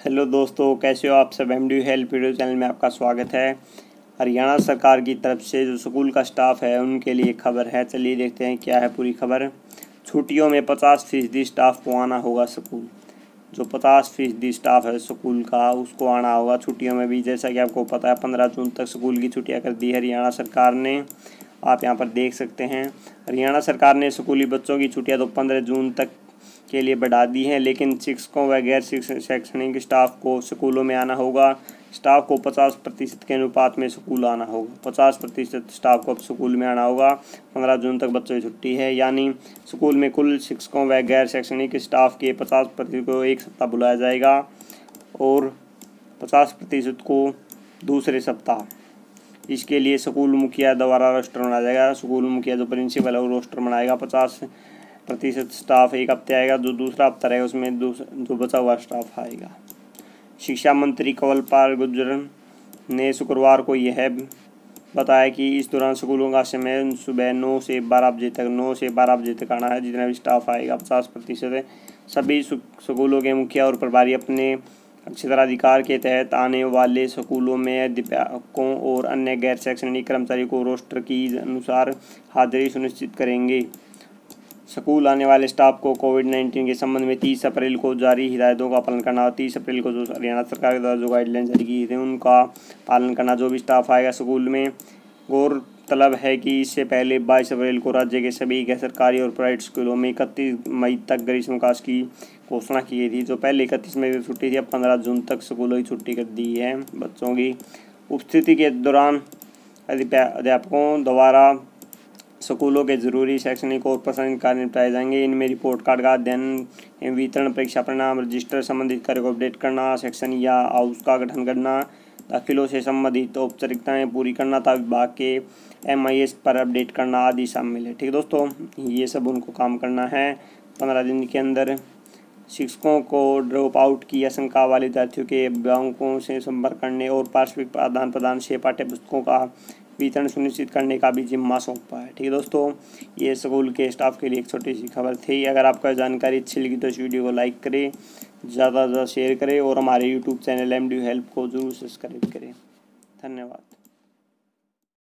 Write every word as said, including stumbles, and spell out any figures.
Hello दोस्तों, कैसे हो आप सब। M D help video channel में आपका स्वागत है। हरियाणा सरकार की तरफ से जो स्कूल का स्टाफ है उनके लिए खबर है। चलिए देखते हैं क्या है पूरी खबर। छुट्टियों में पचास फीसदी स्टाफ को आना होगा स्कूल। जो पचास फीसदी स्टाफ है स्कूल का उसको आना होगा छुट्टियों में भी। जैसा कि आपको पता है पंद्रह जून तक स्कूल की छुट्टियां कर दी हरियाणा सरकार ने। आप यहाँ पर देख सकते हैं हरियाणा सरकार ने स्कूली बच्चों की छुट्टियां तो पंद्रह जून तक के लिए बढ़ा दी हैं, लेकिन शिक्षकों व गैर शैक्षणिक स्टाफ को स्कूलों में आना होगा। स्टाफ को पचास प्रतिशत के अनुपात में स्कूल आना होगा। पचास प्रतिशत स्टाफ को अब स्कूल में आना होगा। पंद्रह जून तक बच्चों की छुट्टी है, यानी स्कूल में कुल शिक्षकों व गैर शैक्षणिक स्टाफ के पचास प्रतिशत को एक सप्ताह बुलाया जाएगा और पचास प्रतिशत को दूसरे सप्ताह। इसके लिए स्कूल मुखिया द्वारा रोस्टर बनाया जाएगा। स्कूल मुखिया जो प्रिंसिपल है वो रोस्टर बनाएगा। पचास प्रतिशत स्टाफ एक हफ्ते आएगा, जो दूसरा हफ्ता रहेगा उसमें जो बचा हुआ स्टाफ आएगा। शिक्षा मंत्री कंवरपाल गुर्जर ने शुक्रवार को यह बताया कि इस दौरान स्कूलों का समय सुबह नौ से बारह बजे तक नौ से बारह बजे तक आना है। जितना भी स्टाफ आएगा पचास प्रतिशत सभी स्कूलों के मुखिया और प्रभारी अपने क्षेत्राधिकार के तहत आने वाले स्कूलों में अध्यापकों और अन्य गैर शैक्षणिक कर्मचारियों को रोस्टर की अनुसार हाजिरी सुनिश्चित करेंगे। स्कूल आने वाले स्टाफ को कोविड नाइन्टीन के संबंध में तीस अप्रैल को जारी हिदायतों का पालन करना और तीस अप्रैल को जो हरियाणा सरकार के द्वारा जो गाइडलाइन जारी की थी उनका पालन करना। जो भी स्टाफ आएगा स्कूल में, गौरतलब है कि इससे पहले बाईस अप्रैल को राज्य के सभी गैर सरकारी और प्राइवेट स्कूलों में इकतीस मई तक ग्रीष्मकाल की घोषणा की गई थी। जो पहले इकतीस मई की छुट्टी थी, अब पंद्रह जून तक स्कूलों की छुट्टी कर दी है बच्चों की। उपस्थिति के दौरान अध्यापकों द्वारा स्कूलों के जरूरी शैक्षणिक और प्रशासनिक कार्य निपटाए जाएंगे। इनमें रिपोर्ट कार्ड का अध्ययन एवं वितरण, परीक्षा परिणाम, रजिस्टर, संबंधित कार्य को अपडेट करना, सेक्शन या हाउस का गठन करना, दाखिलों से संबंधित औपचारिकताएं पूरी करना तथा विभाग के एम आई एस पर अपडेट करना आदि शामिल है। ठीक है दोस्तों, ये सब उनको काम करना है पंद्रह दिन के अंदर। शिक्षकों को ड्रॉप आउट की आशंका वाले विद्यार्थियों के अभिभावकों से संपर्क करने और पार्श्विक आदान प्रदान से पाठ्य पुस्तकों का वितरण सुनिश्चित करने का भी जिम्मा सौंपा है। ठीक है दोस्तों, ये स्कूल के स्टाफ के लिए एक छोटी सी खबर थी। अगर आपको जानकारी अच्छी लगी तो इस वीडियो को लाइक करें, ज़्यादा से ज़्यादा शेयर करें और हमारे YouTube channel M D help को जरूर सब्सक्राइब करें। धन्यवाद।